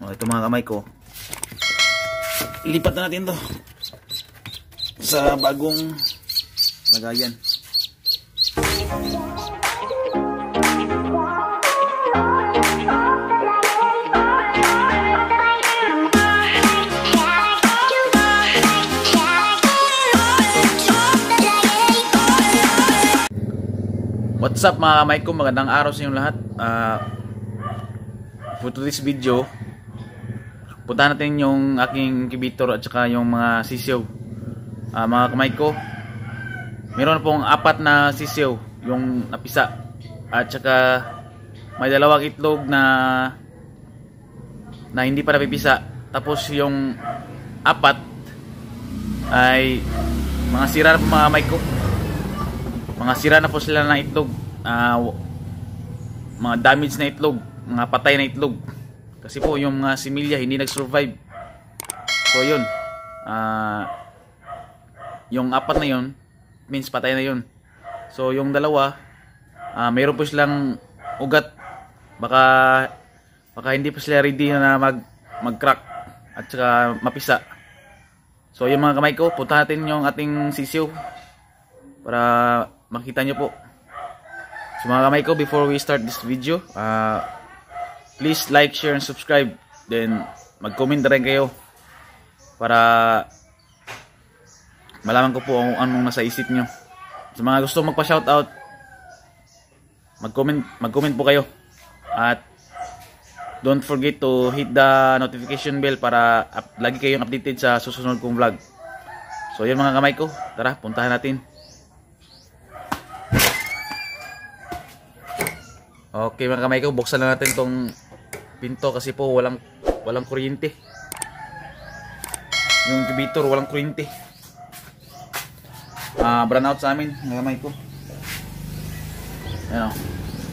Ito mga kamay ko. Ilipat na natin to sa bagong lagayan. What's up mga kamay ko, magandang araw sa inyong lahat. For today's video, puntahan natin yung aking incubator at saka yung mga sisiw. Mga kamay ko, meron pong 4 na sisiw yung napisa, at saka may 2 itlog na hindi pa napipisa. Tapos yung 4 ay mga sira na po mga kamay ko. Mga sira na po sila ng itlog, mga damage na itlog, mga patay na itlog. Kasi po yung mga similya hindi nag-survive. So yun, yung 4 na yun means patay na yun. So yung 2, mayroon po silang ugat. Baka hindi po sila ready na mag-crack at saka mapisa. So yung mga kamay ko, punta natin yung ating sisiw para makita nyo po. So mga kamay ko, before we start this video, please like, share, and subscribe. Then mag-comment na rin kayo para malaman ko po kung anong nasa isip nyo. Sa mga gusto magpa-shoutout, mag-comment po kayo. At don't forget to hit the notification bell para lagi kayong updated sa susunod kong vlog. So yun mga kamay ko, tara puntahan natin. Okay mga kamay ko, buksan na natin tong pinto kasi po walang kuryente. Yung incubator walang kuryente. Brown out sa amin mga kamay ko. Ayan o.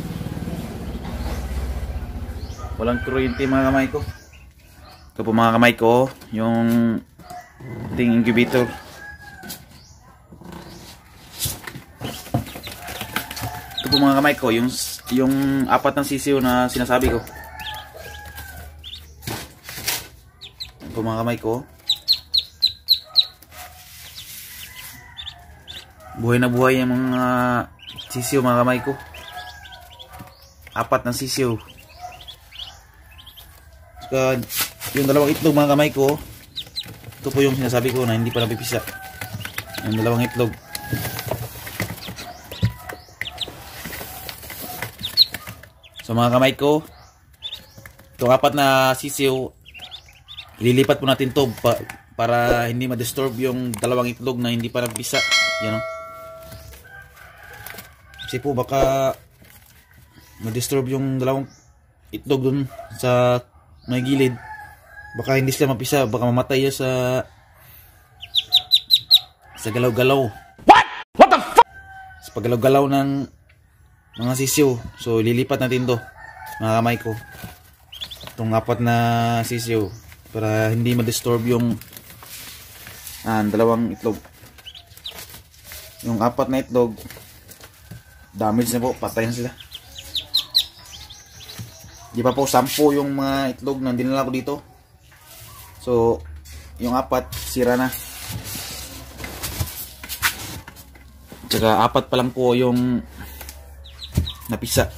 Walang kuryente mga kamay ko. Ito po mga kamay ko, yung ating incubator. Ito po mga kamay ko, yung 4 ng sisiw na sinasabi ko. Ito mga kamay ko. Buhay na buhay yung mga sisiw mga kamay ko. 4 ng sisiw. Saka yung 2 itlog mga kamay ko, ito po yung sinasabi ko na hindi pa napipisa. Yung 2 itlog. So mga kamay ko, itong 4 na sisiw, ililipat po natin to para hindi ma-disturb yung 2 itlog na hindi pa napisa. Yan o. Kasi po baka ma-disturb yung 2 itlog dun sa may gilid. Baka hindi sila mapisa, baka mamatay sa galaw-galaw. What the fuck? Sa paggalaw-galaw ng mga sisiw. So lilipat natin to mga kamay ko, itong 4 na sisiw, para hindi ma-disturb yung 2 itlog. Yung 4 na itlog damage na po, patay na sila. Di pa po 10 yung mga itlog na dinala ko dito. So yung 4 sira na. Tsaka 4 pa lang po yung napisa.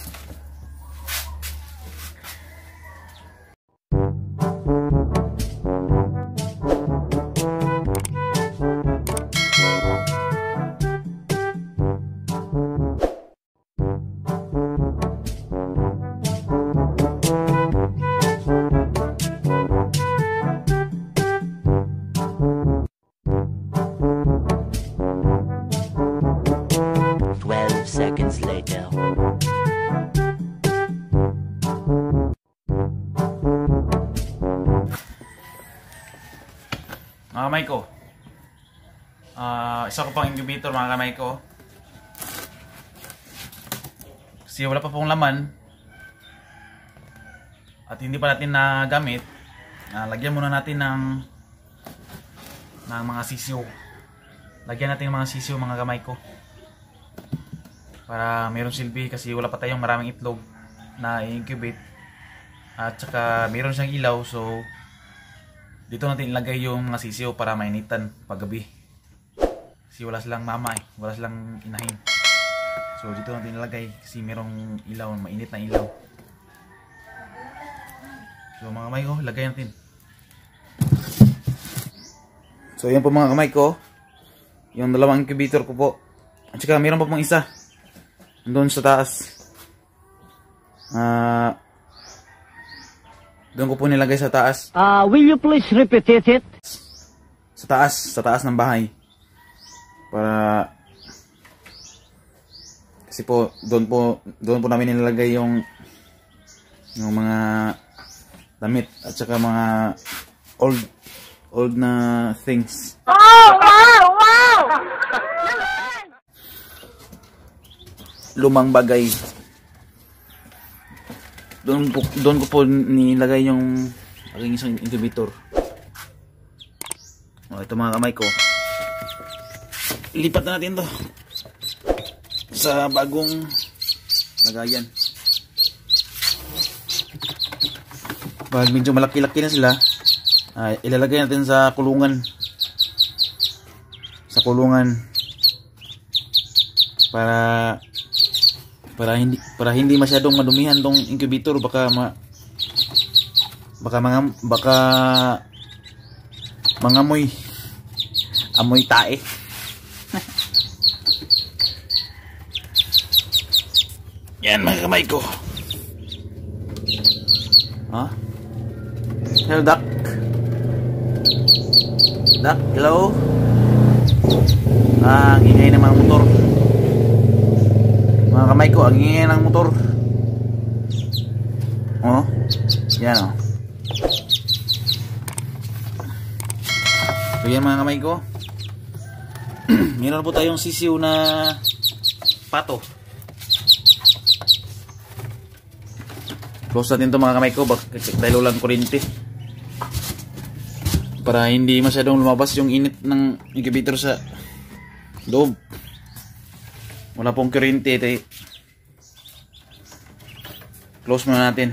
Seconds later. Mga kamay ko, isa ko pang incubator mga kamay ko, kasi wala pa pong laman at hindi pa natin nagamit. Lagyan muna natin ng mga sisiw. Lagyan natin ng mga sisiw mga kamay ko para mayroong silbi, kasi wala pa tayong maraming itlog na i-incubate. At saka meron siyang ilaw, so dito natin ilagay yung mga sisiyo para mainitan paggabi. Kasi wala silang mama eh, wala silang inahin. So dito natin ilagay kasi merong ilaw, mainit na ilaw. So mga kamay ko, lagay natin. So yan po mga kamay ko, yung dalawang incubator ko po. At saka meron pa pong isa doon sa taas. Doon ko po nilagay sa taas. Will you please repeat it? Sa taas ng bahay. Para kasi po doon po namin nilalagay yung mga damit at saka mga old na things. Oh, wow! Lumang bagay. Doon ko po nilagay yung aking isang incubator. Ito mga kamay ko. Lipat na natin to sa bagong lagayan. Pag medyo malaki-laki na sila, ilalagay natin sa kulungan. Sa kulungan para hindi masyadong madumihan tong incubator, baka mangamoy tae. Yan mga kamay ko. Hello duck. Duck, hello. Ang ingay ng mga motor. Mga kamay ko, ang ingay ng motor. Yan So yan mga kamay ko. Meron po tayong sisiw na pato. Close natin ito mga kamay ko, dahil ulang kuryente. Para hindi masyadong lumabas yung init ng incubator sa loob. Wala pong kuryente. Close muna natin.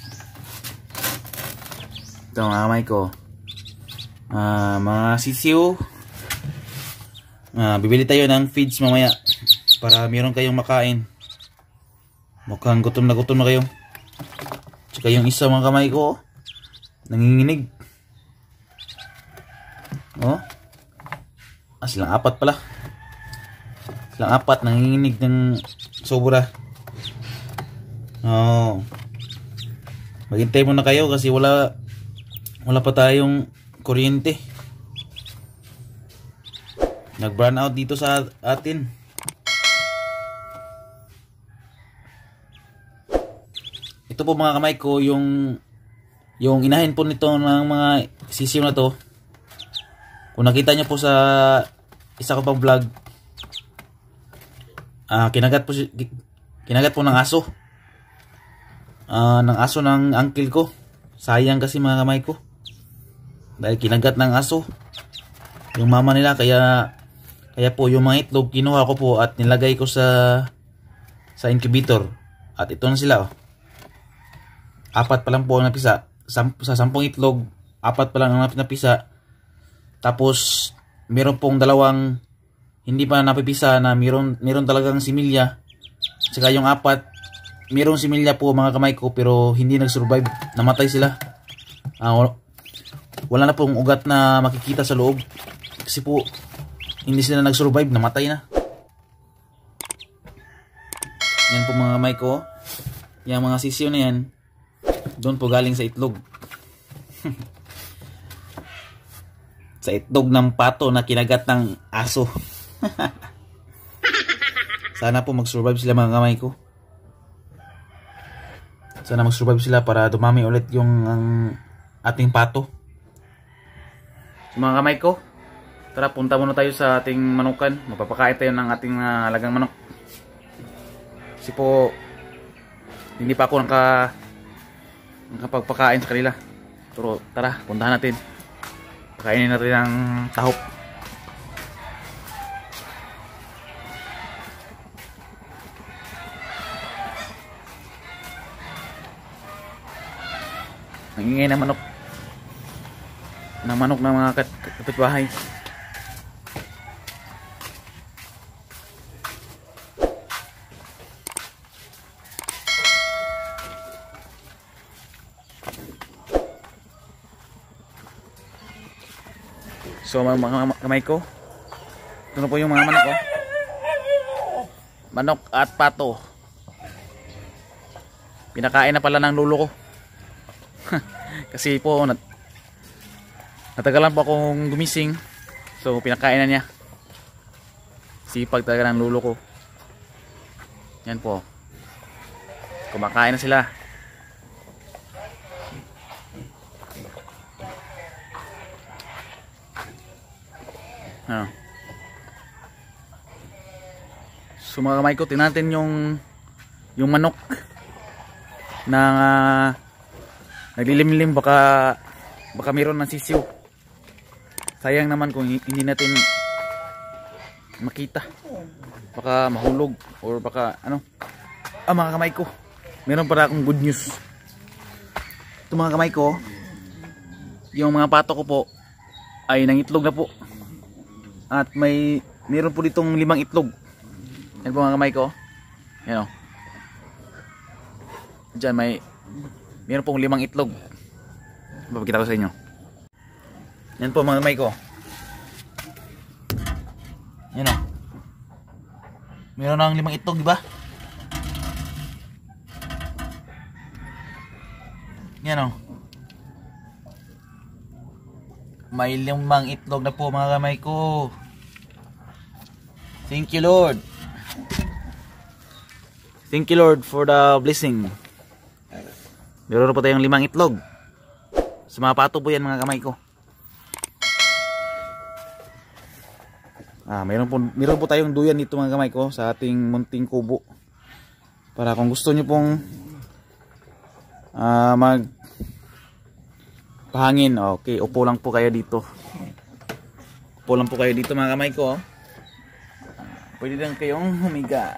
Ito mga kamay ko. Mga sisiw. Bibili tayo ng feeds mamaya para meron kayong makain. Mukhang gutom na kayo. Tsaka yung isa mga kamay ko, nanginginig. Silang apat pala. Silang apat nanginginig ng sobra. Maghintay muna kayo kasi wala pa tayong kuryente. Nag-burn out dito sa atin. Ito po mga kamay ko, yung inahin po nito ng mga sisiw na to. Kung nakita nyo po sa isa ko pang vlog, kinagat po ng aso. Ng aso ng uncle ko. Sayang kasi mga kamay ko, dahil kinagat ng aso yung mama nila. Kaya po yung mga itlog kinuha ko po at nilagay ko sa incubator. At ito na sila. Apat pa lang po ang napisa. Sa 10 itlog, 4 pa lang ang napisa. Tapos meron pong 2 hindi pa napipisa na meron talagang similya. Saka yung 4 merong similya po mga kamay ko, pero hindi nag-survive. Namatay sila. Wala na pong ugat na makikita sa loob. Kasi po hindi sila nag-survive, namatay na. Yan po mga kamay ko. Yung mga sisiyo na yan, doon po galing sa itlog. Sa itlog ng pato na kinagat ng aso. Sana po mag-survive sila mga kamay ko. Sana mag-survive sila para dumami ulit yung ating pato. So, mga kamay ko, tara punta muna tayo sa ating manukan. Magpapakain tayo ng ating alagang manok. Kasi po hindi pa ako nakapagpakain sa kanila. Pero tara, puntahan natin. Pakainin natin ng tahop. Ang ingay ng manok. Ng manok ng mga kapitbahay. So mga kamay ko, ito na po yung mga manok ko. Manok at pato. Pinakain na pala ng lolo ko. Kasi po natagalan po akong gumising. So pinakain na niya. Sipag talaga ng lolo ko. Yan po. Kumakain na sila. So mga kamay ko, tingnan natin yung manok na naglilimlim, baka mayroon ng sisiw. Sayang naman kung hindi natin makita, baka mahulog or baka ano. Mga kamay ko, meron para akong good news. Ito mga kamay ko, yung mga pato ko po ay nangitlog na po. At meron po ditong 5 itlog. Yan po mga kamay ko. Yan o. Diyan meron pong 5 itlog. Papakita ko sa inyo. Yan po mga kamay ko. Yan o. Meron ng 5 itlog, diba? Yan o. May 5 itlog na po mga kamay ko. Thank you Lord. Thank you Lord for the blessing. Meron po tayong 5 itlog. Sa mga pato po yan mga kamay ko. Meron po tayong duyan dito mga kamay ko sa ating munting kubo. Para kung gusto nyo pong pahangin, okay, upo lang po kayo dito. Upo lang po kayo dito mga kamay ko. Pwede lang kayong humiga.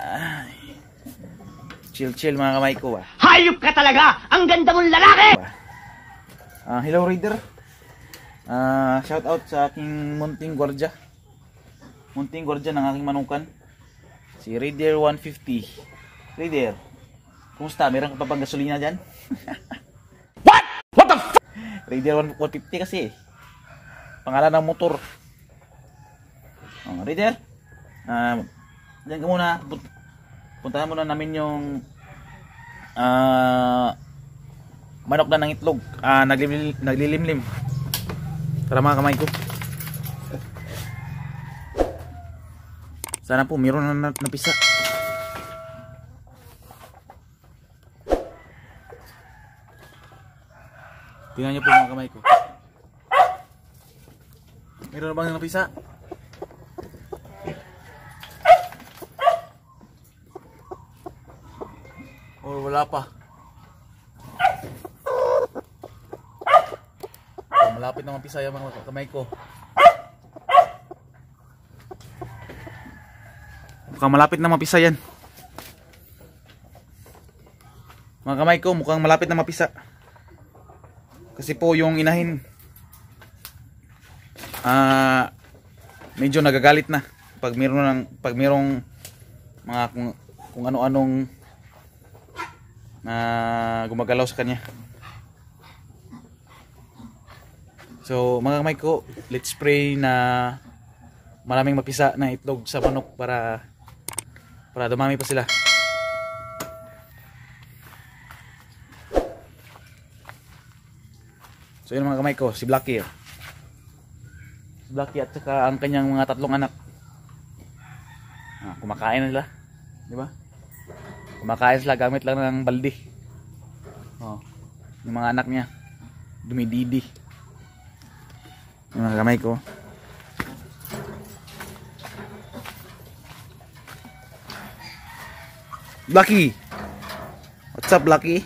Chill mga kamay ko. Hayop ka talaga! Ang ganda mong lalaki! Hello Raider. Shout out sa aking munting gwardya. Munting gwardya ng aking manukan. Si Raider 150. Raider, kumusta? Meron ka pa bang gasolina dyan? What the f***? Raider 150 kasi pangalan ng motor. Raider, dyan ka muna. Puntahan muna namin yung manok na ng itlog. Naglilimlim. Tara mga kamay ko. Sana po mayroon na napisa. Tingnan niyo po mga kamay ko. Mayroon na bang napisa? O wala pa. Malapit na mapisa yung mga kamay ko. Mukhang malapit na mapisa yan. Mga kamay ko, mukhang malapit na mapisa. Kasi po yung inahin medyo nagagalit na pag mayroong mga kung ano-anong na gumagalaw sa kanya. So mga kamay ko, let's pray na maraming mapisa na itlog sa manok para dumami pa sila. So yun mga kamay ko, si Blackie. Si Blackie at saka ang kanyang mga 3 anak. Kumakain na sila, di ba? Kumakain sila gamit lang ng balde. Yung mga anak niya dumididi. Yung mga kamay ko. Blackie! What's up Blackie?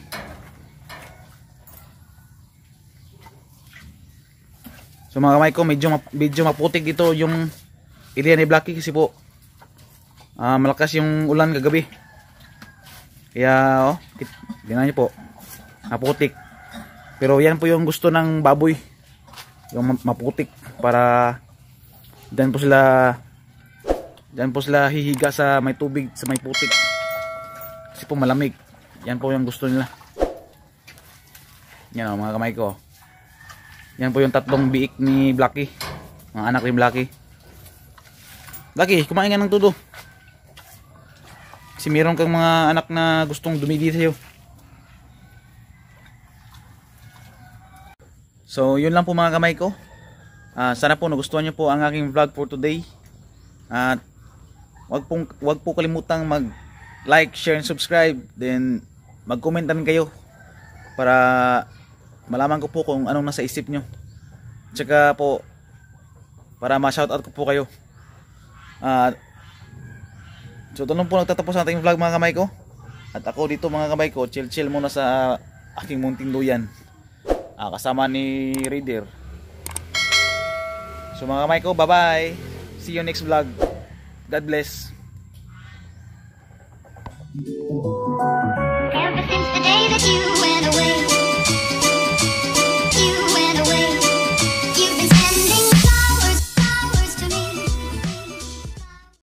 So mga kamay ko, medyo maputik dito yung area ni Blackie kasi po malakas yung ulan kagabi. Kaya tingnan niyo po, naputik. Pero yan po yung gusto ng baboy, yung maputik, para dyan po sila hihiga sa may tubig, sa may putik, kasi po malamig. Yan po yung gusto nila. Yan o mga kamay ko. Yan po yung tatlong biik ni Blacky, mga anak ni Blacky. Blacky, kumain ka ng tudo, kasi meron kang mga anak na gustong dumidi sa'yo. So yun lang po mga kamay ko. Sana po nagustuhan nyo po ang aking vlog for today. At wag po kalimutang mag like, share, and subscribe. Then mag-comment din kayo para malaman ko po kung anong nasa isip nyo. Tsaka po para ma-shoutout ko po kayo. So doon po nagtatapos ang ating vlog mga kamay ko. At ako dito mga kamay ko, chill muna sa aking munting duyan, kasama ni Raider. So mga kamay ko, bye bye, see you next vlog. God bless. Ever since the day that you